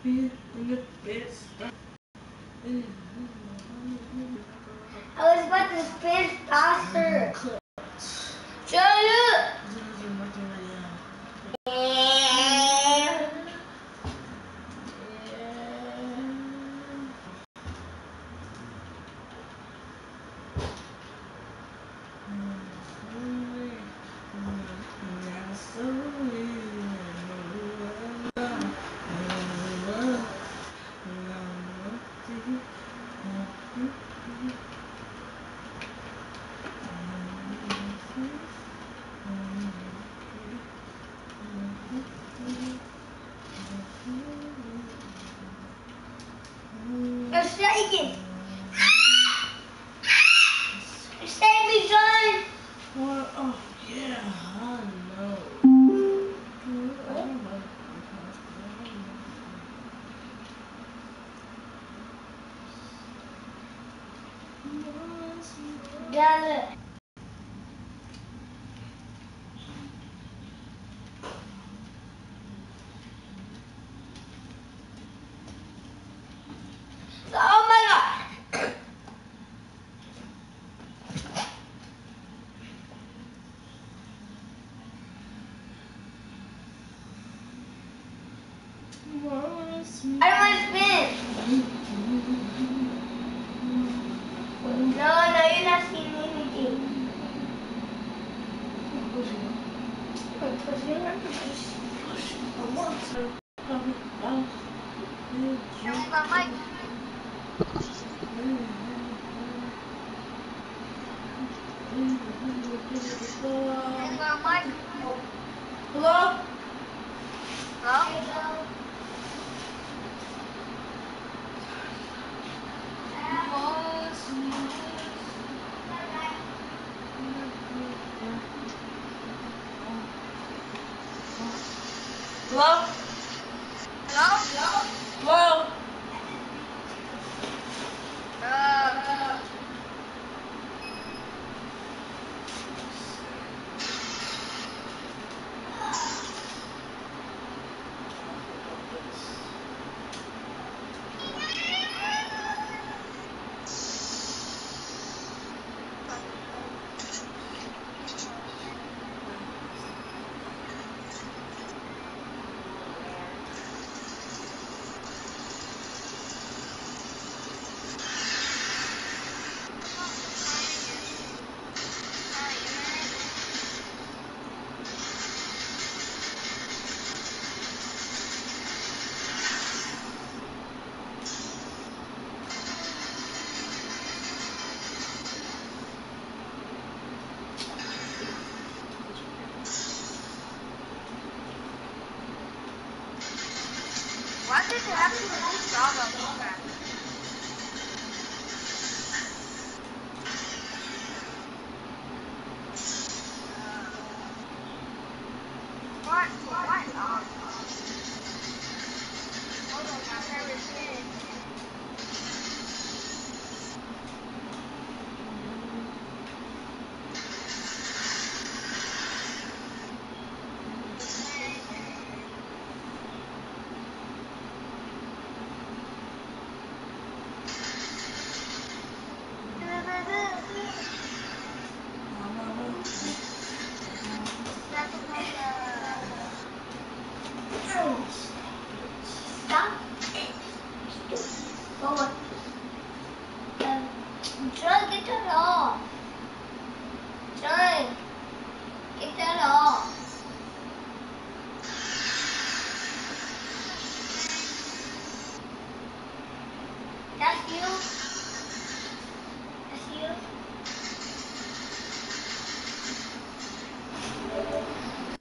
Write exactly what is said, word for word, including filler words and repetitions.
I was about to spin faster. Shut up! You're shaking. Save me, John. What? Oh, yeah, I know. Got it. Oh my God. I don't want to spin. No, no, you're not seeing anything. I'm pushing. I'm pushing. I want to. Here's my mic. Here's my mic. Hello? Hello? Hello? Hello? Hello? Uh, Why did you have to use Java program? What? What? Um, hold on, my favorite thing. Stop. Forward. Um, John, get that off. John, get that off.